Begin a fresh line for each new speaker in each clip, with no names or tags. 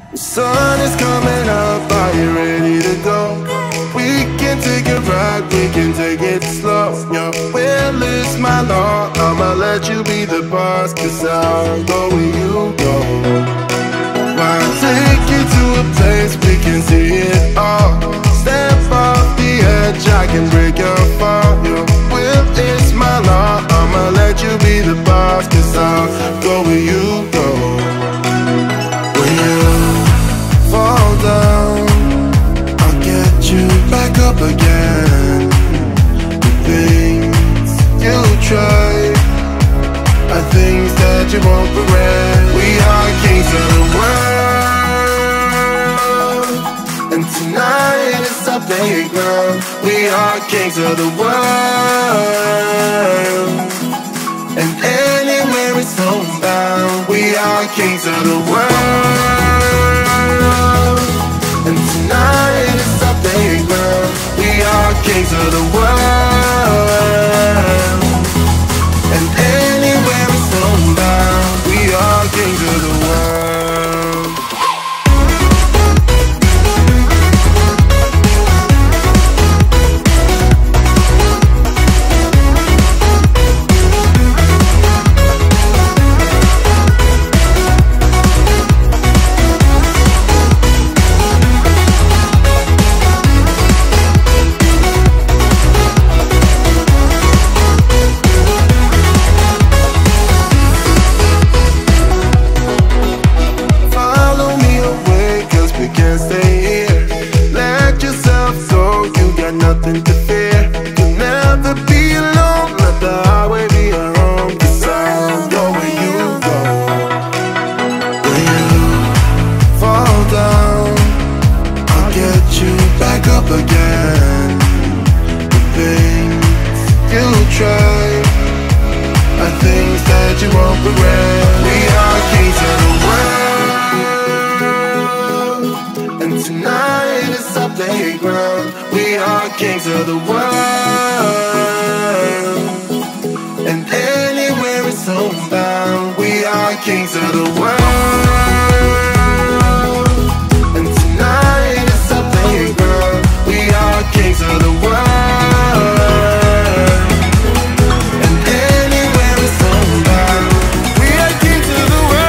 The sun is coming up, are you ready to go? We can take it right, we can take it slow. Your will is my law, I'ma let you be the boss, 'cause I'll go where you go. I'll take you to a place we can see it all. Step off the edge, I can break your fall. Your will is my law, I'ma let you be the boss, 'cause I'll go where you go. When you fall down, I'll get you back up again. The things you try are things that you won't regret. We are kings of the world, and tonight is our playground. We are kings of the world, and anywhere it's homebound. We are kings of the world, and tonight is our playground. We are kings of the world, and anywhere it's homebound. We are kings of the world. Nothing to fear, you'll never be alone. Let the highway be your home, 'cause I'll go where you go. When you fall down, I'll get you back up again. The things you try are things that you won't regret. We are kings of the world, and tonight is our playground. We are kings of the world, and anywhere it's homebound. We are kings of the world, and tonight is our playground. We are kings of the world, and anywhere it's homebound. We are kings of the world.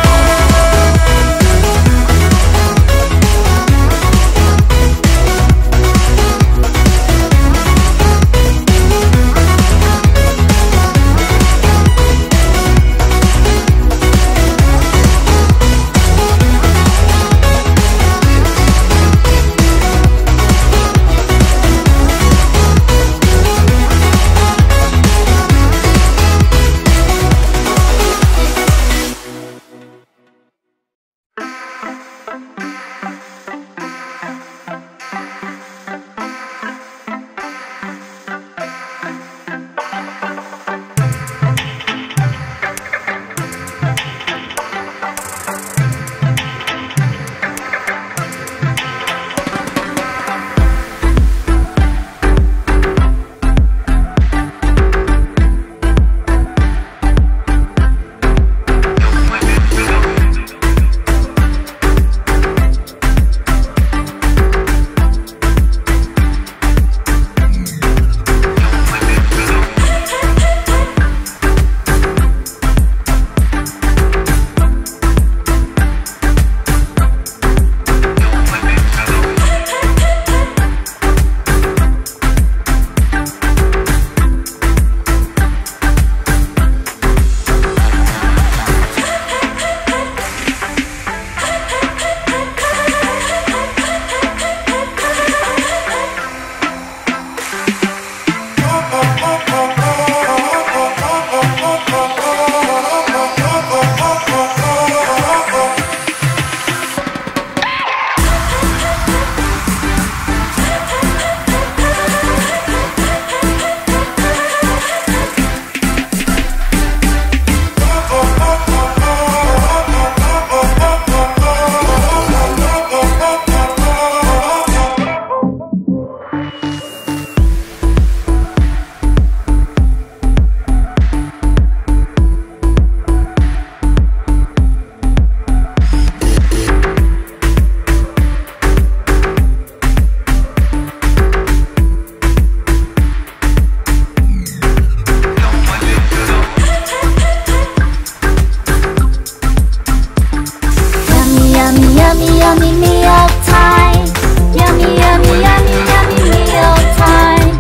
Yummy, yummy, yummy meal time. Yummy, yummy, yummy, yummy meal time.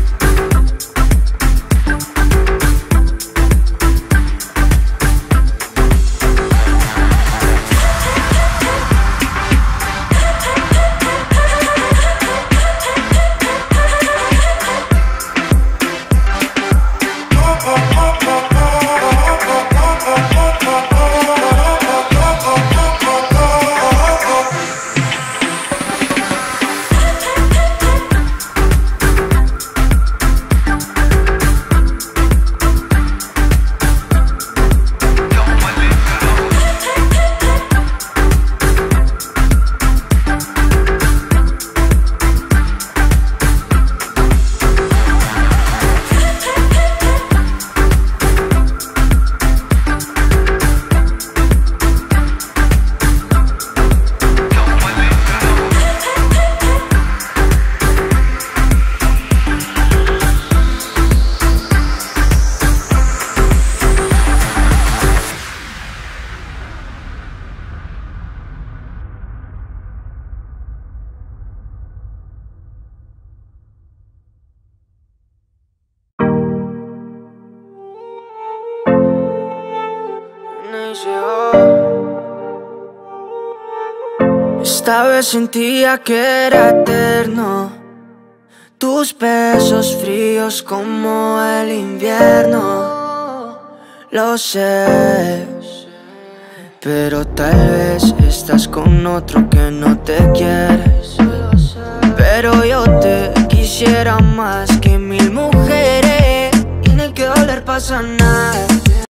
Esta vez sentía que era eterno, tus besos fríos como el invierno. Lo sé, pero tal vez estás con otro que no te quieres. Pero yo te quisiera más que 1000 mujeres y no hay que doler pasa nada.